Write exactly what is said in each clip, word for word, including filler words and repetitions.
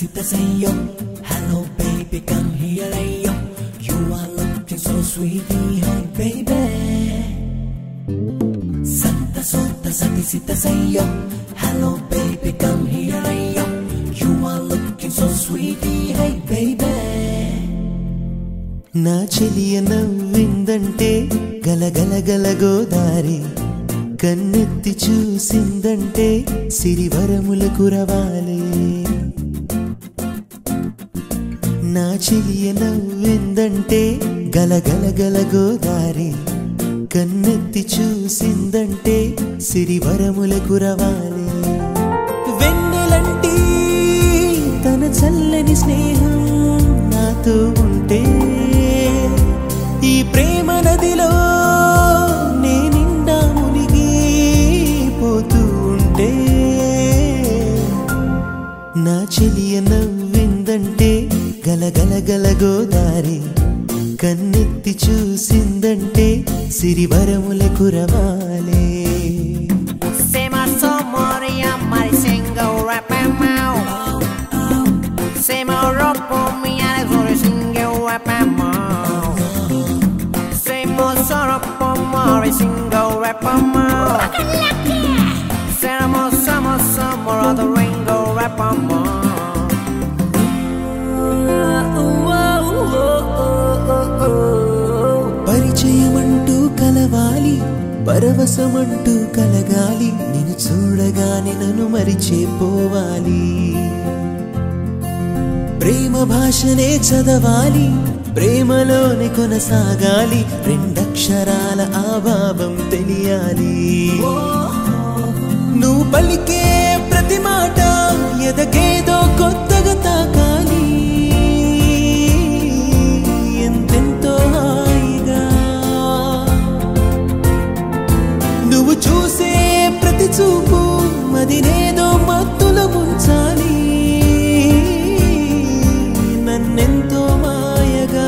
sita say yo. Hello baby, come here, ayo. You are looking so sweetie, hey baby. Santa sota sati sita say yo. Hello baby, come here, ayo. You are looking so sweetie, hey baby. నా చెలియ నవ్విందంటే గలగల గల గోదారి, కన్నెత్తి చూసిందంటే సిరివరముల కురవాలి. నా చెలియ నవ్విందంటే గలగల గల గోదారి, కన్నెత్తి చూసిందంటే సిరివరముల కురవాలి. వెన్నెలంటి తన చల్లని స్నేహం నాతో ఉంటే, ఈ ప్రేమ నదిలో నేనిండా మునిగి పోతూ ఉంటే. నా చెలియ నవ్విందంటే గలగల గల గోదారి, కన్నెత్తి చూసిందంటే సిరివరముల కురవాలే. Single rapper more. Some summer summer of the rainbow rapper more. పరిచయమంటూ కలవాలి, పరవశమంటూ కలగాలి, నిన్ను చూడగానే నన్ను మరిచేపోవాలి. ప్రేమ భాషనే చదవాలి, ప్రేమలోని కొనసాగాలి, రెండక్షరాల ఆభావం తెలియాలి. నువ్వు పలికే ప్రతి మాట ఎదకేదో కొత్తగా తాకాలి, ఎంతెంతో హాయిగా. నువ్వు చూసే ప్రతి చూపు మదినేదో మత్తులో ముంచాలి, నన్నెంతో మాయగా.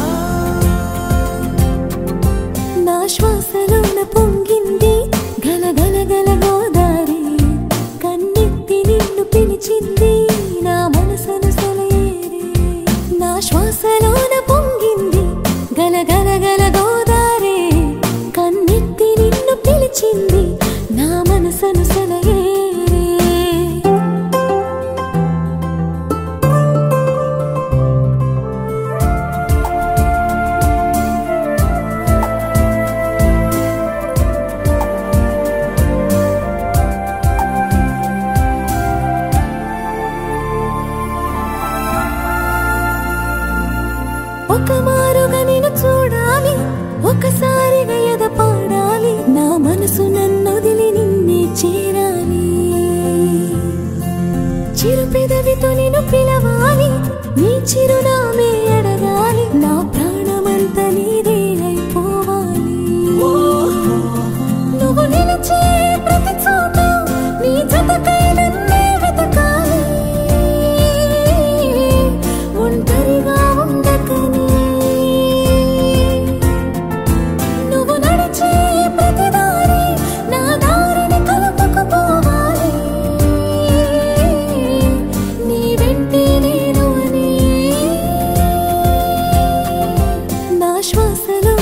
నా శ్వాసలోన పొంగింది గలగల గల గోదారి, కన్నెత్తి నిన్ను పిలిచింది నా మనసును సెలయేరి. నా శ్వాసలోన పొంగింది గలగల గల గోదారి, కన్నెత్తి నిన్ను పిలిచింది నా మనసును సెలయేరి. ఒక మారుగా నిన్ను చూడాలి, ఒకసారిగా ఎద పాడాలి, నా మనసు నన్ను వదిలి నిన్నే చేరాలి. చిరు పెదవితో నిన్ను పిలవాలి, నీ చిరునామే అడగాలి, నా ప్రాణమంతా నీదే అయిపోవాలి. నువ్వు నిలిచే ప్రతి చోట నీ జతకై నన్నే వెతకాలి, ఒంటరిగా ఉండకని. నువ్వు నడిచే ప్రతి దారి నా దారిని కలుపుకుపోవాలి, నీ వెంటే నేను అని. నా శ్వాసలో